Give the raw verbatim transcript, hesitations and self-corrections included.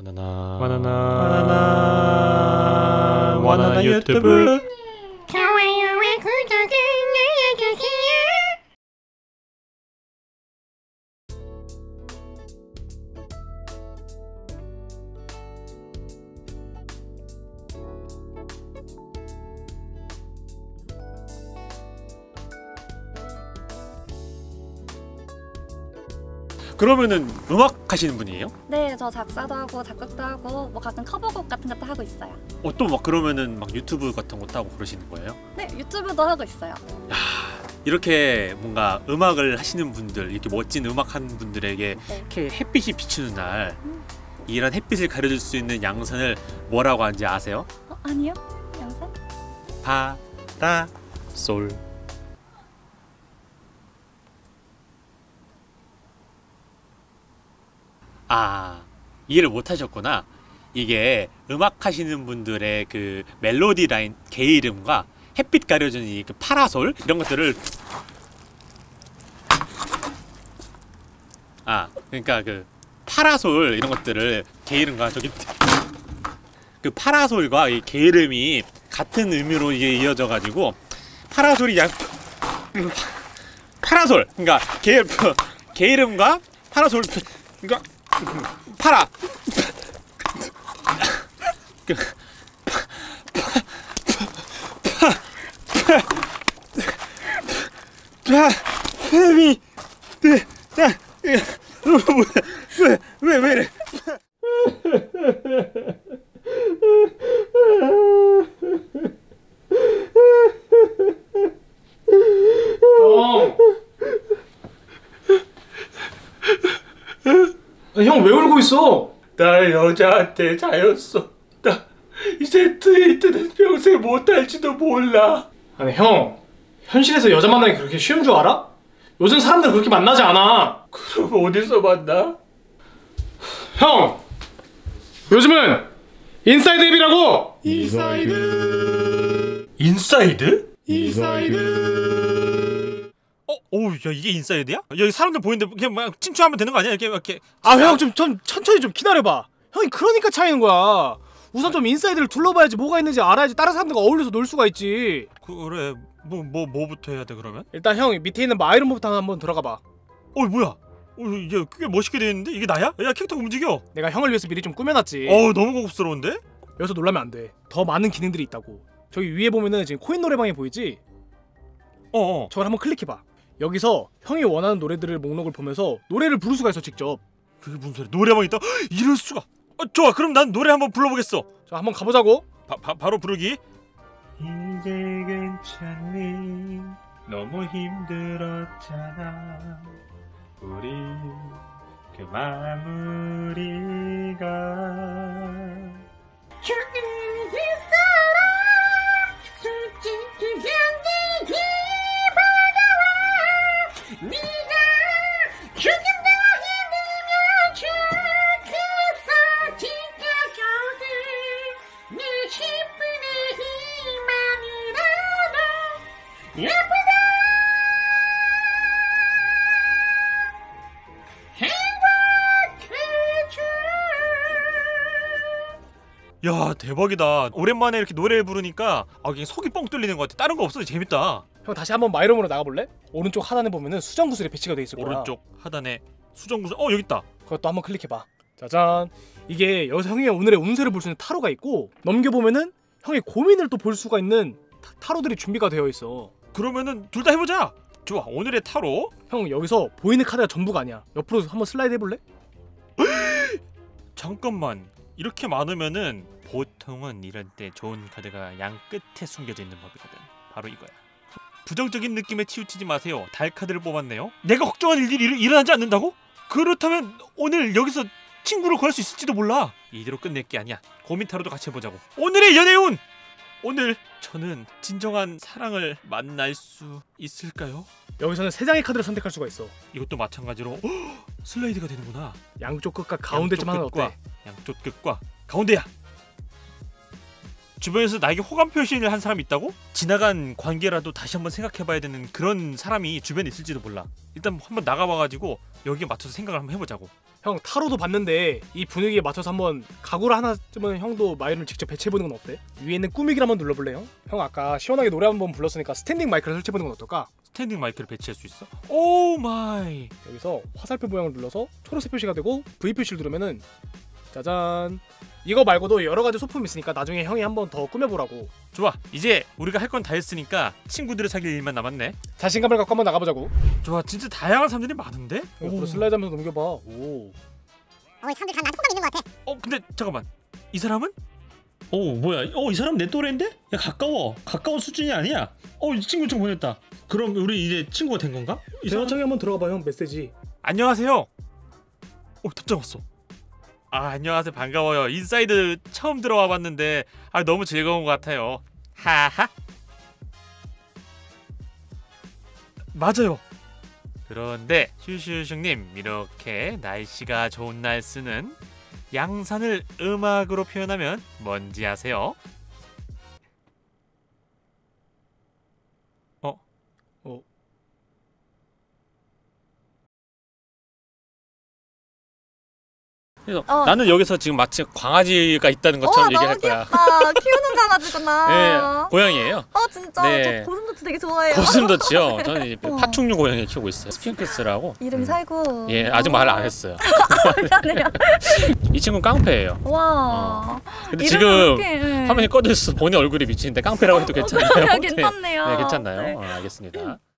바나나 바나나 바나나 바나나 유튜브 좋아요와 구독을 눌러주세요. 그러면은 음악 하시는 분이에요? 네, 저 작사도 하고 작곡도 하고 뭐 가끔 커버곡 같은 것도 하고 있어요. 어, 또 막 그러면은 막 유튜브 같은 것도 하고 그러시는 거예요? 네, 유튜브도 하고 있어요. 이렇게 뭔가 음악을 하시는 분들, 이렇게 멋진 음악 하는 분들에게 네. 이렇게 햇빛이 비추는 날 음. 이런 햇빛을 가려줄 수 있는 양산을 뭐라고 하는지 아세요? 어, 아니요? 양산? 파라솔. 아, 이해를 못 하셨구나. 이게 음악 하시는 분들의 그 멜로디 라인, 개 이름과 햇빛 가려주는 이 그 파라솔 이런 것들을, 아, 그러니까 그 파라솔 이런 것들을 개 이름과 저기 그 파라솔과 이 개 이름이 같은 의미로 이게 이어져 가지고 파라솔이 양 파라솔, 그러니까 개 개 이름과 파라솔, 그러니까 파라 그 뱀이 왜왜 이래? 형 왜 울고 있어? 나 여자한테 차였어. 나 이제 데이트는 평생 못할지도 몰라. 아니 형, 현실에서 여자 만나기 그렇게 쉬운 줄 알아? 요즘 사람들 그렇게 만나지 않아. 그럼 어디서 만나? 형! 요즘은 인사이드 앱이라고! 인사이드. 인사이드? 인사이드. 어, 오, 야 이게 인사이드야? 여기 사람들 보이는데 그냥 막 친추하면 되는 거 아니야? 이렇게 이렇게. 아 형 좀 좀 천천히 좀 기다려봐. 형이 그러니까 차이는 거야. 우선 좀 인사이드를 둘러봐야지 뭐가 있는지 알아야지 다른 사람들과 어울려서 놀 수가 있지. 그래, 뭐 뭐 뭐부터 해야 돼 그러면? 일단 형 밑에 있는 마이룸부터 한번 들어가봐. 어, 뭐야? 어, 이게 꽤 멋있게 돼 있는데 이게 나야? 야, 캐릭터 움직여. 내가 형을 위해서 미리 좀 꾸며놨지. 어, 너무 고급스러운데? 여기서 놀라면 안 돼. 더 많은 기능들이 있다고. 저기 위에 보면은 지금 코인 노래방이 보이지? 어, 어. 저걸 한번 클릭해봐. 여기서 형이 원하는 노래들을 목록을 보면서 노래를 부를 수가 있어 직접. 그게 무슨 소리야? 노래방 있다? 이럴 수가. 어, 좋아. 그럼 난 노래 한번 불러보겠어. 자 한번 가보자고. 바, 바, 바로 부르기. 이제 괜찮니? 너무 힘들었잖아. 우리 그 마무리가. 죽는 그 사람 솔직히 견디기 버거워. 네가 조금 더 힘들면 좋겠어. 지켜줘도 내 십분의 힘만이라도 예쁘다. 야, 대박이다. 오랜만에 이렇게 노래 부르니까 아, 그냥 속이 뻥 뚫리는 것 같아. 다른 거 없어. 재밌다. 형 다시 한번 마이룸으로 나가볼래? 오른쪽 하단에 보면은 수정 구슬이 배치가 돼 있을 거야. 오른쪽 하단에 수정 구슬. 어, 여기 있다. 그것도 한번 클릭해봐. 짜잔. 이게 여기서 형의 오늘의 운세를 볼 수 있는 타로가 있고, 넘겨보면은 형의 고민을 또 볼 수가 있는 타, 타로들이 준비가 되어 있어. 그러면은 둘 다 해보자. 좋아. 오늘의 타로. 형 여기서 보이는 카드가 전부가 아니야. 옆으로 한번 슬라이드 해볼래? 잠깐만. 이렇게 많으면은 보통은 이런 때 좋은 카드가 양 끝에 숨겨져 있는 법이거든. 바로 이거야. 부정적인 느낌에 치우치지 마세요. 달 카드를 뽑았네요. 내가 걱정하는 일이 일, 일어나지 않는다고? 그렇다면 오늘 여기서 친구를 구할 수 있을지도 몰라. 이대로 끝낼 게 아니야. 고민 타로도 같이 해보자고. 오늘의 연애운! 오늘 저는 진정한 사랑을 만날 수 있을까요? 여기서는 세 장의 카드를 선택할 수가 있어. 이것도 마찬가지로 헉! 슬라이드가 되는구나. 양쪽 끝과 가운데쯤 하면 끝과, 어때? 양쪽 끝과 가운데야. 주변에서 나에게 호감 표시를 한 사람이 있다고? 지나간 관계라도 다시 한번 생각해봐야 되는 그런 사람이 주변에 있을지도 몰라. 일단 한번 나가봐가지고 여기에 맞춰서 생각을 한번 해보자고. 형 타로도 봤는데 이 분위기에 맞춰서 한번 가구를 하나쯤은 형도 마이를 직접 배치해보는 건 어때? 위에 있는 꾸미기를 한번 눌러볼래 형? 형 아까 시원하게 노래 한번 불렀으니까 스탠딩 마이크를 설치해보는 건 어떨까? 스탠딩 마이크를 배치할 수 있어? 오 마이. 여기서 화살표 모양을 눌러서 초록색 표시가 되고 V 표시를 누르면은 짜잔. 이거 말고도 여러 가지 소품이 있으니까 나중에 형이 한번 더 꾸며보라고. 좋아. 이제 우리가 할 건 다 했으니까 친구들을 사귈 일만 남았네. 자신감을 갖고 한번 나가보자고. 좋아. 진짜 다양한 사람들이 많은데? 옆으로 슬라이드 하면서 넘겨봐. 오. 어, 이 사람들 다 나도 호감 있는 것 같아. 어 근데 잠깐만. 이 사람은? 어 뭐야? 어 이 사람 내 또래인데? 야 가까워. 가까운 수준이 아니야. 어 이 친구 좀 보냈다. 그럼 우리 이제 친구가 된 건가? 이 사람 대화창에 한번 들어가봐 형 메시지. 안녕하세요. 어 답장 왔어. 아 안녕하세요. 반가워요. 인사이드 처음 들어와 봤는데 아 너무 즐거운 것 같아요. 하하. 맞아요. 그런데 슈슈슈님 이렇게 날씨가 좋은 날 쓰는 양산을 음악으로 표현하면 뭔지 아세요? 어? 어. 그래서 어. 나는 여기서 지금 마치 강아지가 있다는 것처럼 와, 얘기할 너무 거야. 귀엽다. 키우는 강아지구나. 예, 고양이에요. 어 진짜 네. 저 고슴도치 되게 좋아해요. 고슴도치요. 저는 이제 어. 파충류 고양이 키우고 있어요. 스핑크스라고. 이름이 음. 살고. 예, 아직 말 안 했어요. 미안해요. 이 친구는 깡패예요. 와. 근데 이름이 지금 이렇게, 예. 화면이 꺼져 있어. 본인 얼굴이 비치는데 깡패라고 해도 괜찮나요? 어, 괜찮네요. 네, 괜찮나요? 네. 어, 알겠습니다.